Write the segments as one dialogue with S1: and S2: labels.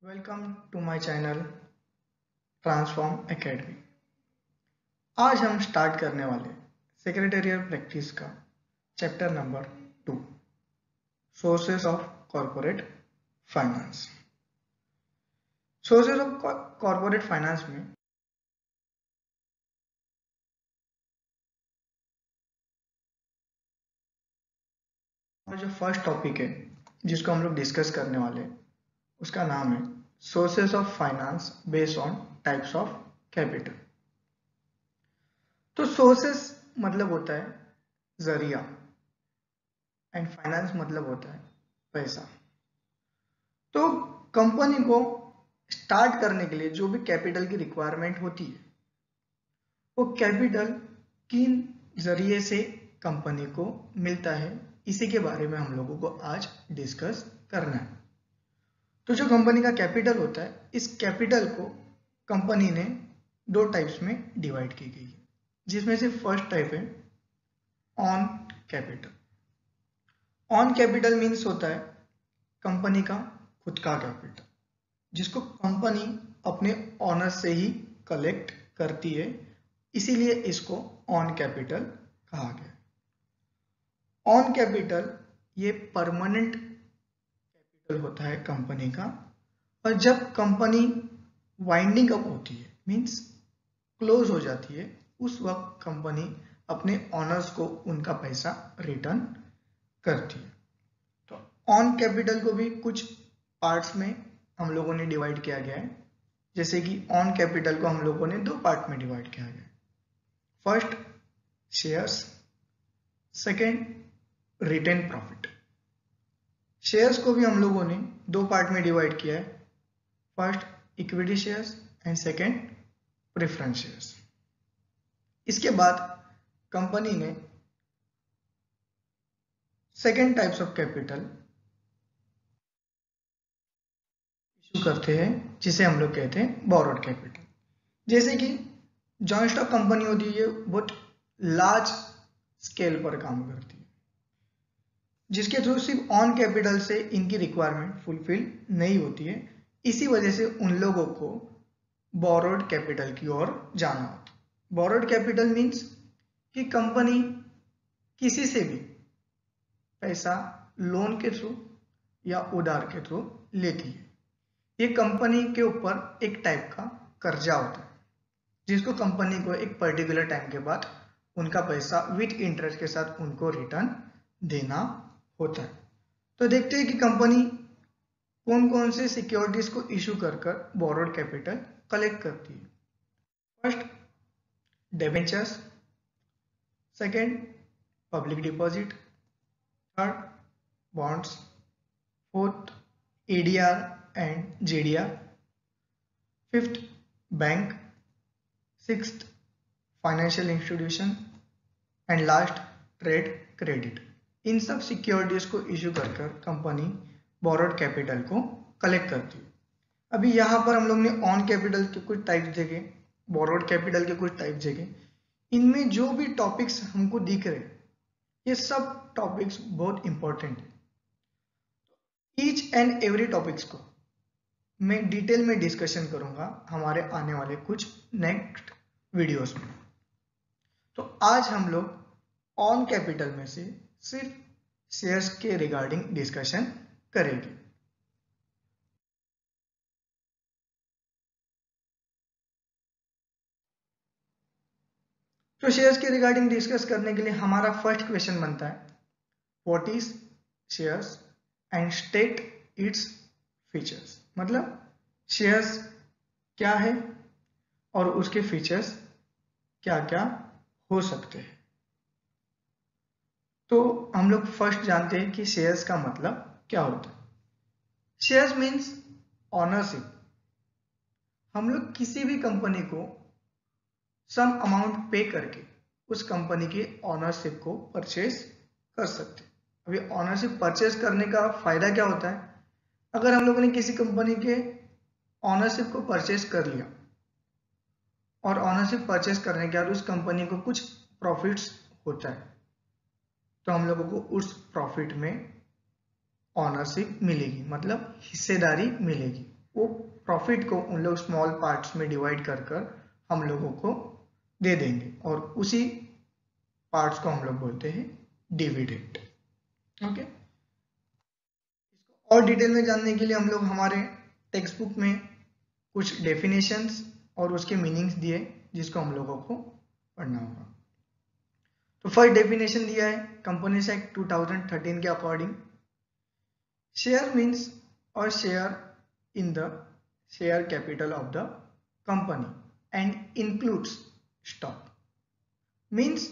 S1: Welcome to my channel transform academy. आज हम start करने वाले सेक्रेटेरियल प्रैक्टिस का chapter number 2, sources of corporate finance. Sources of corporate finance में जो फर्स्ट टॉपिक है जिसको हम लोग डिस्कस करने वाले हैं उसका नाम है sources of finance based on types of capital. तो सोर्सेस मतलब होता है जरिया एंड फाइनेंस मतलब होता है पैसा। तो कंपनी को स्टार्ट करने के लिए जो भी कैपिटल की रिक्वायरमेंट होती है वो कैपिटल किन जरिए से कंपनी को मिलता है, इसी के बारे में हम लोगों को आज डिस्कस करना है। तो जो कंपनी का कैपिटल होता है, इस कैपिटल को कंपनी ने दो टाइप्स में डिवाइड की गई है, जिसमें से फर्स्ट टाइप है own capital. Own capital means होता है कंपनी का खुद का कैपिटल, जिसको कंपनी अपने ऑनर से ही कलेक्ट करती है, इसीलिए इसको ऑन कैपिटल कहा गया। ऑन कैपिटल ये परमानेंट कैपिटल होता है कंपनी का, और जब कंपनी वाइंडिंग अप होती है मीन्स क्लोज हो जाती है, उस वक्त कंपनी अपने ऑनर्स को उनका पैसा रिटर्न करती है। तो ऑन कैपिटल को भी कुछ पार्ट्स में हम लोगों ने डिवाइड किया गया है, जैसे कि ऑन कैपिटल को हम लोगों ने दो पार्ट में डिवाइड किया गया है। First shares, second retain profit. Shares को भी हम लोगों ने दो पार्ट में डिवाइड किया है, first equity shares and second preference shares. इसके बाद कंपनी ने second types of capital issue करते हैं, जिसे हम लोग कहते हैं बोरोड कैपिटल। जैसे कि जॉइंट स्टॉक कंपनी होती है, बहुत लार्ज स्केल पर काम करती है, जिसके थ्रू सिर्फ ऑन कैपिटल से इनकी रिक्वायरमेंट फुलफिल नहीं होती है। इसी वजह से उन लोगों को बोरोड कैपिटल की ओर जाना होता है। बोरोड कैपिटल मीन्स कि कंपनी किसी से भी पैसा लोन के थ्रू या उधार के थ्रू लेती है। ये कंपनी के ऊपर एक टाइप का कर्जा होता है, जिसको कंपनी को एक पर्टिकुलर टाइम के बाद उनका पैसा विथ इंटरेस्ट के साथ उनको रिटर्न देना होता है। तो देखते हैं कि कंपनी कौन कौन से सिक्योरिटीज को इशू कर बोरोड कैपिटल कलेक्ट करती है। First debentures, second public deposit, third bonds, fourth ADR and GDR, fifth bank, sixth financial institution and last trade credit. इन सब सिक्योरिटीज को इशू कर कंपनी बोरोड कैपिटल को कलेक्ट करती है। अभी यहाँ पर हम लोग ने ऑन कैपिटल के कुछ टाइप्स देखे, बोरोड कैपिटल के कुछ टाइप्स देखे। इनमें जो भी टॉपिक्स हमको दिख रहे ये सब टॉपिक्स बहुत इंपॉर्टेंट है। ईच एंड एवरी टॉपिक्स को मैं डिटेल में डिस्कशन करूंगा हमारे आने वाले कुछ नेक्स्ट वीडियोस में। तो आज हम लोग ऑन कैपिटल में से सिर्फ शेयर्स के रिगार्डिंग डिस्कशन करेंगे। तो शेयर्स के रिगार्डिंग डिस्कस करने के लिए हमारा फर्स्ट क्वेश्चन बनता है, what is shares and state its features. मतलब शेयर्स क्या है और उसके फीचर्स क्या क्या हो सकते हैं। तो हम लोग फर्स्ट जानते हैं कि शेयर्स का मतलब क्या होता है। Shares means ownership. हम लोग किसी भी कंपनी को सम अमाउंट पे करके उस कंपनी के ऑनरशिप को परचेज कर सकते हैं। अभी ऑनरशिप परचेज करने का फायदा क्या होता है, अगर हम लोगों ने किसी कंपनी के ऑनरशिप को परचेज कर लिया और ऑनरशिप परचेज करने के बाद उस कंपनी को कुछ प्रॉफिट्स होता है, तो हम लोगों को उस प्रॉफिट में ऑनरशिप मिलेगी, मतलब हिस्सेदारी मिलेगी। वो प्रॉफिट को उन लोग स्मॉल पार्ट्स में डिवाइड कर कर हम लोगों को दे देंगे और उसी पार्ट्स को हम लोग बोलते हैं डिविडेंड। ओके, इसको और डिटेल में जानने के लिए हम लोग हमारे टेक्स्ट बुक में कुछ डेफिनेशंस और उसके मीनिंग्स दिए जिसको हम लोगों को पढ़ना होगा। तो फर्स्ट डेफिनेशन दिया है कंपनीज एक्ट 2013 के अकॉर्डिंग, शेयर मीन्स और share in the share capital of the company and includes stock. Means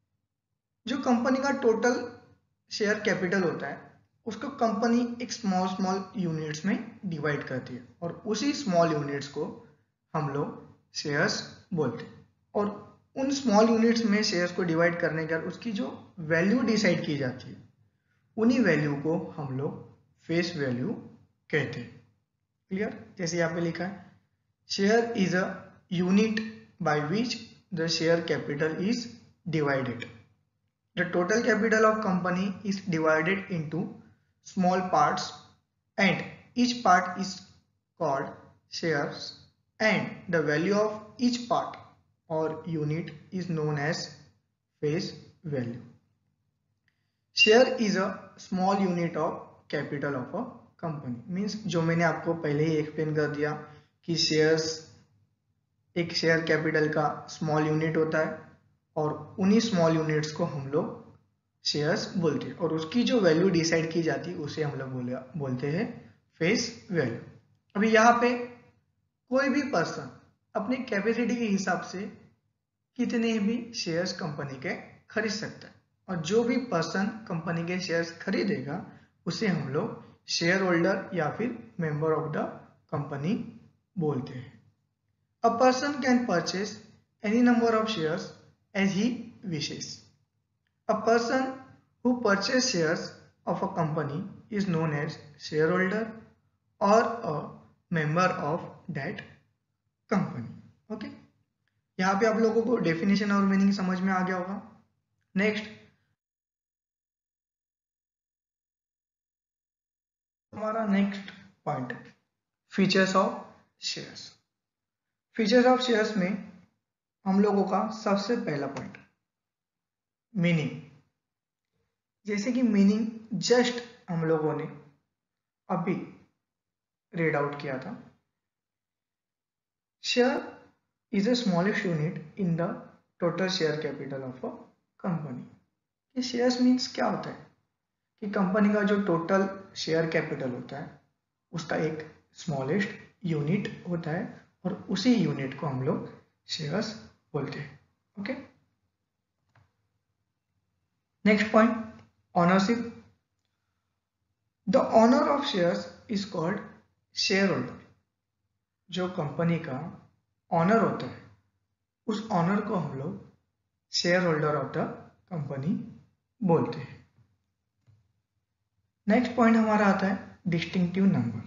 S1: जो कंपनी का टोटल शेयर कैपिटल होता है उसको कंपनी एक स्मॉल स्मॉल यूनिट्स में डिवाइड करती है और उसी स्मॉल यूनिट्स को हम लोग शेयर्स बोलते हैं और उन स्मॉल यूनिट्स में शेयर्स को डिवाइड करने के बाद उसकी जो वैल्यू डिसाइड की जाती है उन्हीं वैल्यू को हम लोग फेस वैल्यू कहते हैं। क्लियर? जैसे यहाँ पे लिखा है share is a unit by which the share capital is divided. The total capital of company is divided into small parts and each part is called shares and the value of each part or unit is known as face value. Share is a small unit of capital of a company. Means जो मैंने आपको पहले ही explain कर दिया कि shares एक share capital का small unit होता है और उन्हीं स्मॉल यूनिट्स को हम लोग शेयर्स बोलते हैं और उसकी जो वैल्यू डिसाइड की जाती है उसे हम लोग बोलते हैं फेस वैल्यू। अभी यहाँ पे कोई भी पर्सन अपनी कैपेसिटी के हिसाब से कितने भी शेयर्स कंपनी के खरीद सकता है और जो भी पर्सन कंपनी के शेयर्स खरीदेगा उसे हम लोग शेयर होल्डर या फिर मेंबर ऑफ द कंपनी बोलते हैं। A person can purchase any number of shares as he wishes. A person who purchases shares of a company is known as shareholder or a member of that company. Okay? यहाँ पे आप लोगों को definition और meaning समझ में आ गया होगा। नेक्स्ट हमारा next point features of shares. Features of shares में हम लोगों का सबसे पहला पॉइंट मीनिंग। जैसे कि मीनिंग जस्ट हम लोगों ने अभी रीड आउट किया था, share is a smallest unit in the total share capital of a company. ये शेयर्स मीन्स क्या होता है कि कंपनी का जो टोटल शेयर कैपिटल होता है उसका एक स्मॉलेस्ट यूनिट होता है और उसी यूनिट को हम लोग शेयर्स बोलते हैं। Okay, next point ownership. The owner of shares is called shareholder. जो कंपनी का ऑनर होता है उस ऑनर को हम लोग shareholder of the company बोलते हैं। नेक्स्ट पॉइंट हमारा आता है distinctive number.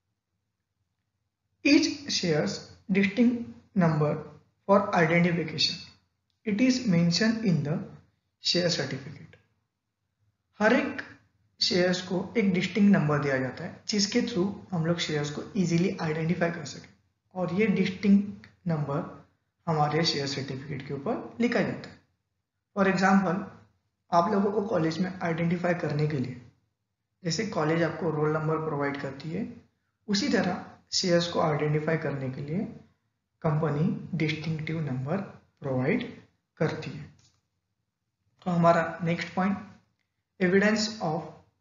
S1: Each shares distinct number for identification. It is mention in the share certificate. हर एक शेयर्स को एक डिस्टिंक्ट नंबर दिया जाता है जिसके थ्रू हम लोग शेयर्स को इजीली आइडेंटिफाई कर सकें और ये डिस्टिंक्ट नंबर हमारे शेयर सर्टिफिकेट के ऊपर लिखा जाता है। फॉर एग्जांपल आप लोगों को कॉलेज में आइडेंटिफाई करने के लिए जैसे कॉलेज आपको रोल नंबर प्रोवाइड करती है उसी तरह शेयर्स को आइडेंटिफाई करने के लिए कंपनी डिस्टिंक्टिव नंबर प्रोवाइड करती है। तो हमारा नेक्स्ट पॉइंट एविडेंस ऑफ।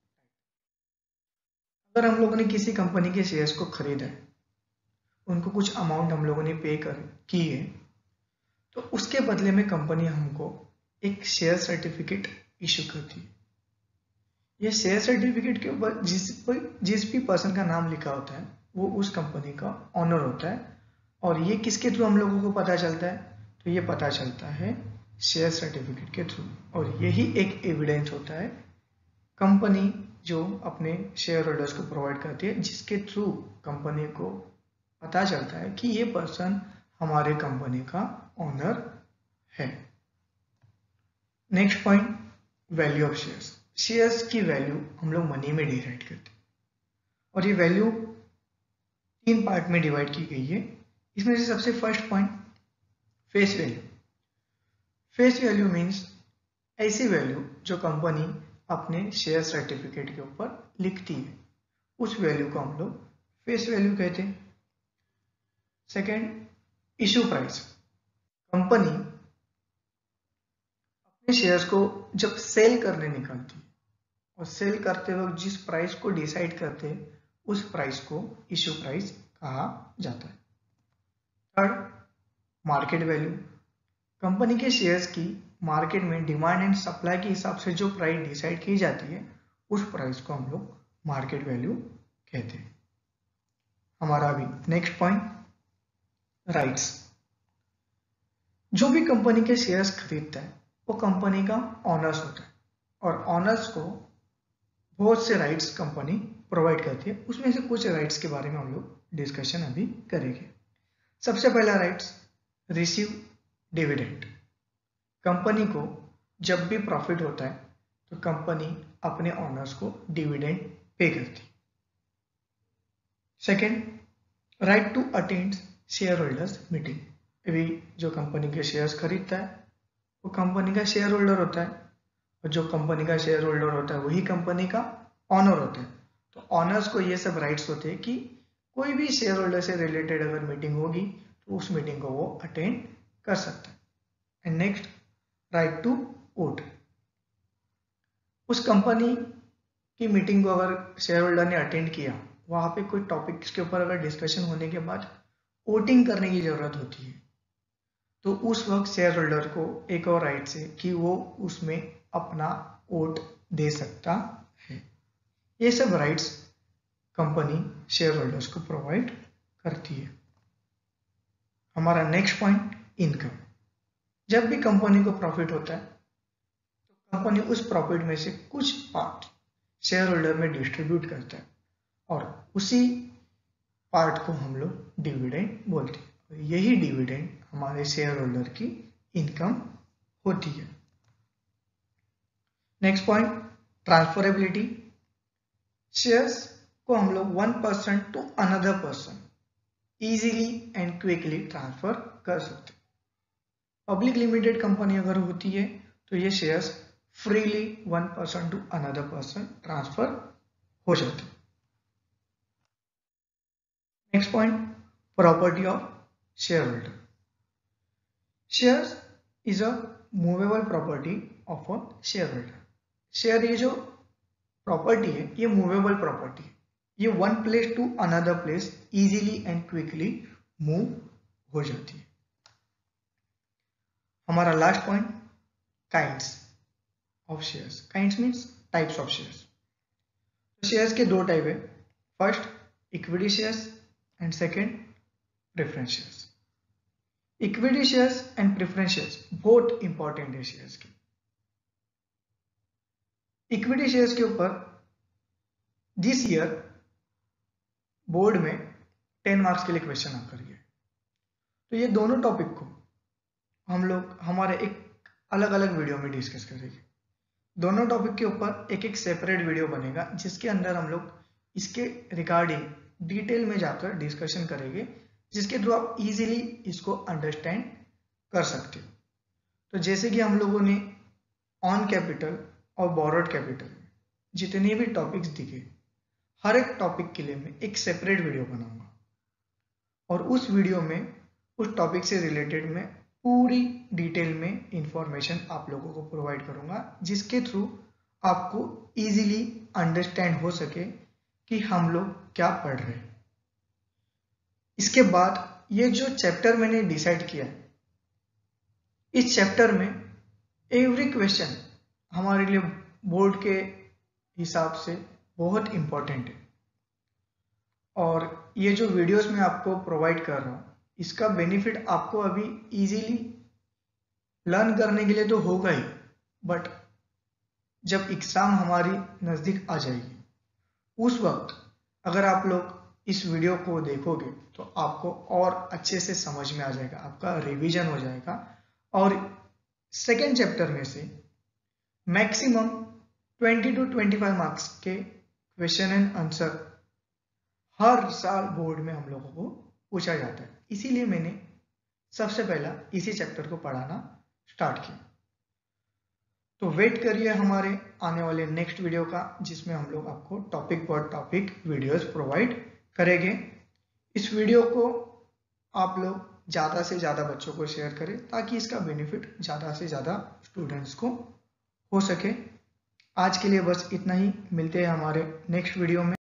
S1: अगर हम लोगों ने किसी कंपनी के शेयर्स को खरीदा है, उनको कुछ अमाउंट हम लोगों ने पे की है, तो उसके बदले में कंपनी हमको एक शेयर सर्टिफिकेट इशू करती है। यह शेयर सर्टिफिकेट के ऊपर जिस भी पर्सन का नाम लिखा होता है वो उस कंपनी का ऑनर होता है और ये किसके थ्रू हम लोगों को पता चलता है, तो ये पता चलता है शेयर सर्टिफिकेट के थ्रू और यही एक एविडेंस होता है कंपनी जो अपने शेयर होल्डर्स को प्रोवाइड करती है जिसके थ्रू कंपनी को पता चलता है कि ये पर्सन हमारे कंपनी का ऑनर है। Next point value of shares. Shares की वैल्यू हम लोग मनी में डिराइव करते हैं और ये वैल्यू 3 पार्ट में डिवाइड की गई है। इसमें से सबसे first point face value. Face value means ऐसी वैल्यू जो कंपनी अपने शेयर सर्टिफिकेट के ऊपर लिखती है, उस वैल्यू को हम लोग फेस वैल्यू कहते हैं। Second, issue price. कंपनी अपने शेयर्स को जब सेल करने निकलती है और सेल करते वक्त जिस प्राइस को डिसाइड करते हैं उस प्राइस को इशू प्राइस कहा जाता है। Third, market value. कंपनी के शेयर्स की मार्केट में डिमांड एंड सप्लाई के हिसाब से जो प्राइस डिसाइड की जाती है उस प्राइस को हम लोग मार्केट वैल्यू कहते हैं। हमारा अभी नेक्स्ट पॉइंट, राइट्स। जो भी कंपनी के शेयर्स खरीदता है वो कंपनी का ऑनर्स होता है और ऑनर्स को बहुत से राइट्स कंपनी प्रोवाइड करती है। उसमें से कुछ राइट्स के बारे में हम लोग डिस्कशन अभी करेंगे। सबसे पहला राइट्स, रिसीव डिविडेंड। कंपनी को जब भी प्रॉफिट होता है तो कंपनी अपने ऑनर्स को डिविडेंड पे करती है। Second, right to attend shareholders meeting. अभी जो कंपनी के शेयर्स खरीदता है वो कंपनी का शेयर होल्डर होता है और जो कंपनी का शेयर होल्डर होता है वही कंपनी का ऑनर होता है। तो ऑनर्स को ये सब राइट्स होते हैं कि कोई भी शेयर होल्डर से रिलेटेड अगर मीटिंग होगी तो उस मीटिंग को वो अटेंड कर सकता है। And next, right to vote. उस कंपनी की मीटिंग को अगर शेयर होल्डर ने अटेंड किया, वहां पे कोई टॉपिक्स के ऊपर अगर डिस्कशन होने के बाद वोटिंग करने की जरूरत होती है तो उस वक्त शेयर होल्डर को एक और राइट है कि वो उसमें अपना वोट दे सकता है। ये सब राइट्स कंपनी शेयर होल्डर्स को प्रोवाइड करती है। हमारा नेक्स्ट पॉइंट, इनकम। जब भी कंपनी को प्रॉफिट होता है तो कंपनी उस प्रॉफिट में से कुछ पार्ट शेयर होल्डर में डिस्ट्रीब्यूट करता है और उसी पार्ट को हम लोग डिविडेंड बोलते हैं। यही डिविडेंड हमारे शेयर होल्डर की इनकम होती है। Next point, transferability. शेयर्स को हम लोग one person to another person easily and quickly transfer कर सकते हैं। पब्लिक लिमिटेड कंपनी अगर होती है तो ये shares freely one person to another person transfer हो जाते हैं। Next point, property of shareholder. Shares is a movable property of a shareholder. Share ये जो प्रॉपर्टी है ये मूवेबल प्रॉपर्टी है। ये one place to another place easily and quickly move हो जाती है। हमारा last point, kinds of shares. Kinds means types of shares. Shares के दो टाइप है, first equity shares and second preference shares. Equity shares and preference shares बहुत important है shares के। इक्विटी शेयर्स के ऊपर दिस ईयर बोर्ड में 10 marks के लिए क्वेश्चन आकर गया। तो ये दोनों टॉपिक को हम लोग हमारे एक अलग अलग वीडियो में डिस्कस करेंगे। दोनों टॉपिक के ऊपर एक एक सेपरेट वीडियो बनेगा जिसके अंदर हम लोग इसके रिगार्डिंग डिटेल में जाकर डिस्कशन करेंगे, जिसके थ्रू आप इजीली इसको अंडरस्टैंड कर सकते हो। तो जैसे कि हम लोगों ने ऑन कैपिटल और बोरोड कैपिटल जितने भी टॉपिक्स दिखे, हर एक टॉपिक के लिए मैं एक सेपरेट वीडियो बनाऊंगा और उस वीडियो में उस टॉपिक से रिलेटेड मैं पूरी डिटेल में इंफॉर्मेशन आप लोगों को प्रोवाइड करूंगा, जिसके थ्रू आपको इजीली अंडरस्टैंड हो सके कि हम लोग क्या पढ़ रहे हैं। इसके बाद ये जो चैप्टर मैंने डिसाइड किया है, इस चैप्टर में एवरी क्वेश्चन हमारे लिए बोर्ड के हिसाब से बहुत इंपॉर्टेंट है और ये जो वीडियोस मैं आपको प्रोवाइड कर रहा हूँ इसका बेनिफिट आपको अभी इजीली लर्न करने के लिए तो होगा ही, बट जब एग्जाम हमारी नज़दीक आ जाएगी उस वक्त अगर आप लोग इस वीडियो को देखोगे तो आपको और अच्छे से समझ में आ जाएगा, आपका रिवीजन हो जाएगा और सेकेंड चैप्टर में से मैक्सिमम 20 to 25 मार्क्स के क्वेश्चन एंड आंसर हर साल बोर्ड में हम लोगों को पूछा जाता है, इसीलिए मैंने सबसे पहला इसी चैप्टर को पढ़ाना स्टार्ट किया। तो वेट करिए हमारे आने वाले नेक्स्ट वीडियो का, जिसमें हम लोग आपको टॉपिक पर टॉपिक वीडियोस प्रोवाइड करेंगे। इस वीडियो को आप लोग ज़्यादा से ज़्यादा बच्चों को शेयर करें ताकि इसका बेनिफिट ज़्यादा से ज़्यादा स्टूडेंट्स को हो सके। आज के लिए बस इतना ही, मिलते हैं हमारे नेक्स्ट वीडियो में।